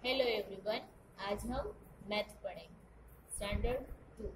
Hello everyone, आज हम math पढ़ेंगे स्टैंडर्ड 2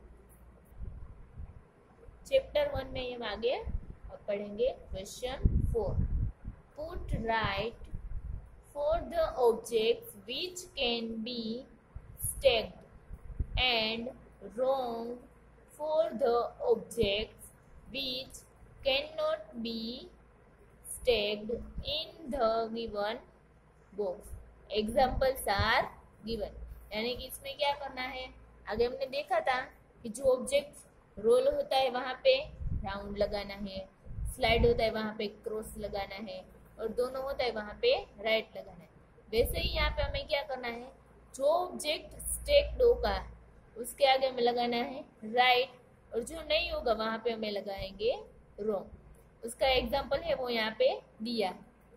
चैप्टर 1 में हम आगे अब पढ़ेंगे question 4। Put right for the objects which can be stacked and wrong for the objects which can not be stacked in the given box. Examples are given. यानी कि इसमें क्या करना है, आगे हमने देखा था कि जो ऑब्जेक्ट रोल होता है वहां पे राउंड लगाना है, स्लाइड होता है वहां पे क्रॉस लगाना है, और दोनों होता है वहां पे राइट लगाना है। वैसे ही यहाँ पे हमें क्या करना है, जो ऑब्जेक्ट स्टैक्ड होगा उसके आगे हमें लगाना है राइट, और जो नहीं होगा वहां पे हमें लगाएंगे रॉन्ग। उसका एग्जाम्पल है वो यहाँ पे दिया।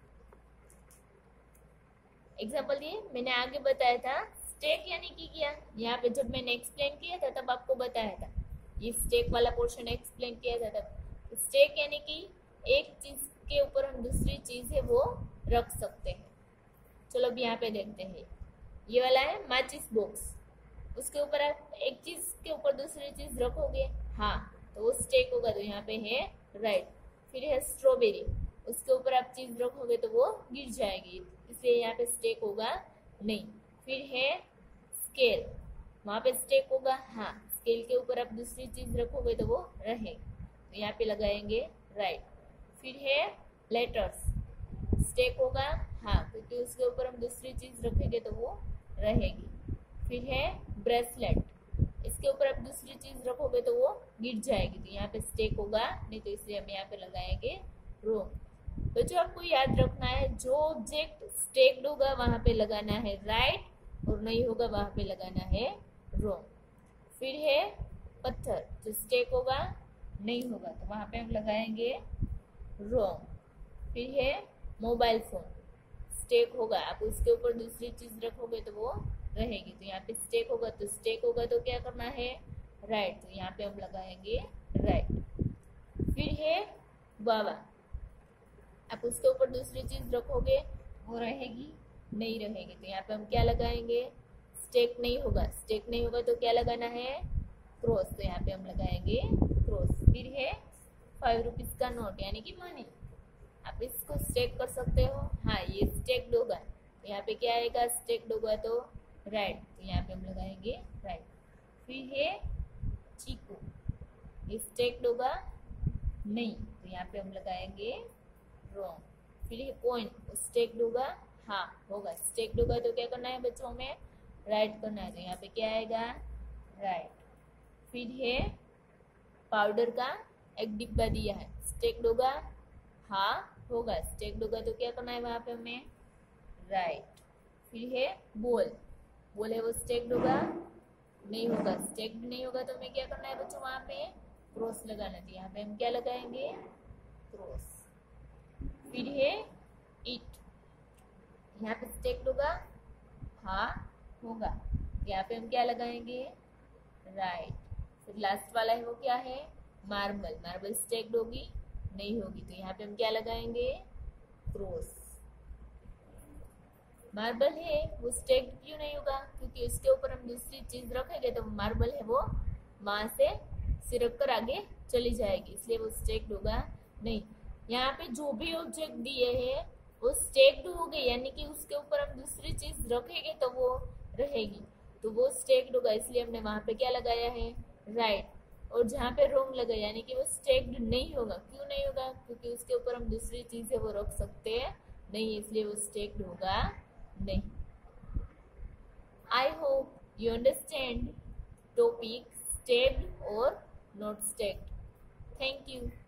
एग्जाम्पल दिए मैंने आगे बताया था। स्टैक यानी कि क्या, यहाँ पे जब मैंने एक्सप्लेन किया था तब आपको बताया था, ये स्टैक वाला पोर्शन एक्सप्लेन किया था तब। स्टैक यानी कि एक चीज के ऊपर हम दूसरी चीज है वो रख सकते हैं। चलो अब यहाँ पे देखते हैं, ये वाला है माचिस बॉक्स, उसके ऊपर आप एक चीज के ऊपर दूसरी चीज रखोगे, हाँ तो वो स्टैक होगा, तो यहाँ पे है राइट। फिर है स्ट्रॉबेरी, उसके ऊपर आप चीज रखोगे तो वो गिर जाएगी, इसलिए यहाँ पे स्टेक होगा नहीं। फिर है स्केल, वहां पे स्टेक होगा, हाँ स्केल के ऊपर आप दूसरी चीज रखोगे तो वो रहेगी, तो यहाँ पे लगाएंगे राइट। फिर है लेटर्स, स्टेक होगा, हाँ क्योंकि उसके ऊपर हम दूसरी चीज रखेंगे तो वो रहेगी। फिर है ब्रेसलेट, इसके ऊपर आप दूसरी चीज रखोगे तो वो गिर जाएगी, तो यहाँ पे स्टेक होगा नहीं, तो इसलिए हम यहाँ पे लगाएंगे रॉन्ग। तो जो आपको याद रखना है, जो ऑब्जेक्ट स्टेक्ड होगा वहां पे लगाना है राइट, और नहीं होगा वहां पे लगाना है रॉन्ग। फिर है पत्थर, जो स्टेक होगा नहीं होगा तो वहां पे हम लगाएंगे रॉन्ग। फिर है मोबाइल फोन, स्टेक होगा, आप उसके ऊपर दूसरी चीज रखोगे तो वो रहेगी, तो यहाँ पे स्टेक होगा, तो स्टेक होगा तो क्या करना है राइट, तो यहाँ पे हम लगाएंगे राइट। फिर है बाबा, आप उसके ऊपर दूसरी चीज रखोगे वो रहेगी नहीं रहेगी, तो यहाँ पे हम क्या लगाएंगे, स्टेक नहीं होगा, स्टेक नहीं होगा तो क्या लगाना है क्रॉस, तो यहाँ पे हम लगाएंगे क्रॉस। फिर है 5 रुपीज का नोट यानी कि मनी, आप इसको स्टेक कर सकते हो, हाँ ये स्टेक्ड होगा, तो यहाँ पे क्या आएगा स्टेक्ड होगा तो राइट, तो यहाँ पे हम लगाएंगे राइट। फिर है चीकू, ये स्टेक्ड होगा नहीं, तो यहाँ पे हम लगाएंगे रॉन्ग। फिर ये कॉइन, स्टेक्ड होगा, हाँ होगा, स्टेक्ड होगा तो क्या करना है बच्चों में राइट करना है, तो यहाँ पे क्या आएगा राइट। फिर है पाउडर का एक डिब्बा दिया है, स्टेक्ड होगा, हाँ होगा, स्टेक्ड होगा तो क्या करना है वहां पे हमें राइट। फिर है बॉल, बॉल है वो स्टेक्ड होगा नहीं होगा, स्टेक्ड नहीं होगा तो हमें क्या करना है बच्चों वहां पे क्रॉस लगाना है, यहाँ पे हम क्या लगाएंगे क्रॉस। फिर है इट, यहाँ पे स्टेक्ड होगा, हाँ होगा, यहाँ पे हम क्या लगाएंगे राइट। फिर लास्ट वाला है वो क्या है मार्बल, मार्बल स्टेक्ड होगी नहीं होगी, तो यहाँ पे हम क्या लगाएंगे क्रॉस। मार्बल है वो स्टेक्ड क्यों नहीं होगा, क्योंकि उसके ऊपर हम दूसरी चीज रखेंगे तो मार्बल है वो वहां से सिरक कर आगे चली जाएगी, इसलिए वो स्टेक्ड होगा नहीं। यहाँ पे जो भी ऑब्जेक्ट दिए हैं वो स्टेक्ड हो गए, यानी कि उसके ऊपर हम दूसरी चीज रखेंगे तो वो रहेगी, तो वो स्टेक्ड होगा, इसलिए हमने वहां पे क्या लगाया है राइट। और जहाँ पे रॉन्ग लगा यानी कि वो स्टेक्ड नहीं होगा, क्यों नहीं होगा, क्योंकि उसके ऊपर हम दूसरी चीज है वो रख सकते हैं नहीं, इसलिए वो स्टेक्ड होगा नहीं। I hope you understand topic stacked और नॉट स्टेक्ड। Thank you.